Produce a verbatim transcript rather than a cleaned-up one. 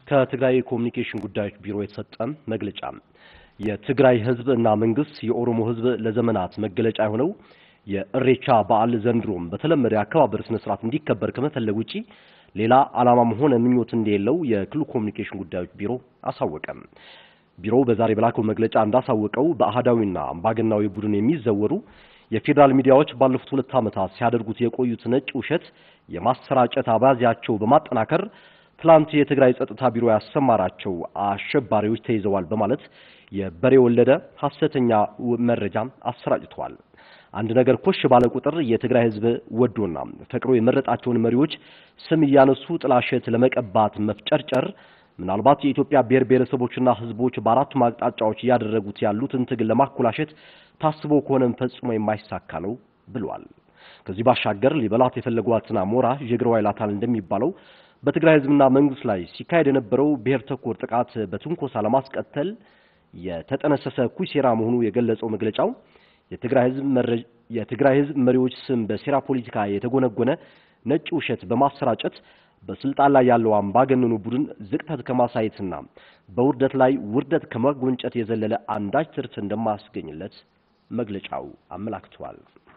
ከትግራይ ኮሙኒኬሽን ጉዳዮች ቢሮ የተሰጠ መግለጫ የትግራይ ህዝብ እና መንግስት የኦሮሞ ህዝብ ለዘመናት መገለጫ የሆነው የእሬቻ በዓል ዘንድሮም በተለመደ አከባበር ስነ ስርዓት እንዲከበር ከመፈለግ ውጪ ሌላ ዓላማም ሆነ ምኞት እንደሌለው የክልሉ ኮሙኒኬሽን ጉዳዮች ቢሮ አሳወቀ። ቢሮው በዛሬ በላከው መግለጫ እንዳሳወቀው በአሃዳዊና አምባገናዊ ቡድን የሚዘወሩ የፌደራል ሚዲያዎች ባለፉት ሁለት ዓመታት ሲያደርጉት የቆዩት ነጭ ውሸት የማሰራጨት አባዜያቸው በማጠናከር ትላንት የትግራይ ጸጥታ ቢሮ ያሰማራቸው አሸባሪዎች ተይዘዋል በማለት የበሬ ወለደ ሐሰተኛ መረጃ አሰራጭተዋል። አንድ ነገር ኮሽ ባለ ቁጥር የትግራይ ህዝብ ወዶና ፈቅሮ የመረጣቸውን መሪዎች ስም ያነሱ ጥላሸት ለመቀባት መፍጨርጨር ምናልባት የኢትዮጵያ ብሔር ብሔረሰቦችና ህዝቦች በአራቱ ማቅጣጫዎች ያደረጉት ያሉትን ትግል ለማኮላሸት ታስቦ ከሆነም ፈጽሞ የማይሳካ ነው ብሏል። ከዚህ ባሻገር ሊበላት የፈለጓትና ሞራ ጀግረው አይላታል እንደሚባለው በትግራይ ህዝብና መንግስት ላይ ሲካሄድ የነበረው ብሔር ተኮር ጥቃት በትንኮሳ ለማስቀጠል የተጠነሰሰ ኩይ ሴራ መሆኑ የገለጸው መግለጫው የትግራይ ህዝብ የትግራይ ህዝብ መሪዎች ስም በሴራ ፖለቲካ የተጎነጎነ ነጭ ውሸት በማሰራጨት በስልጣን ላይ ያለው አምባገነኑ ቡድን ዝቅተት ከማሳየትና በውርደት ላይ ውርደት ከማጎንጨት የዘለለ አንዳች ትርፍ እንደማያስገኝለት መግለጫው አመላክቷል።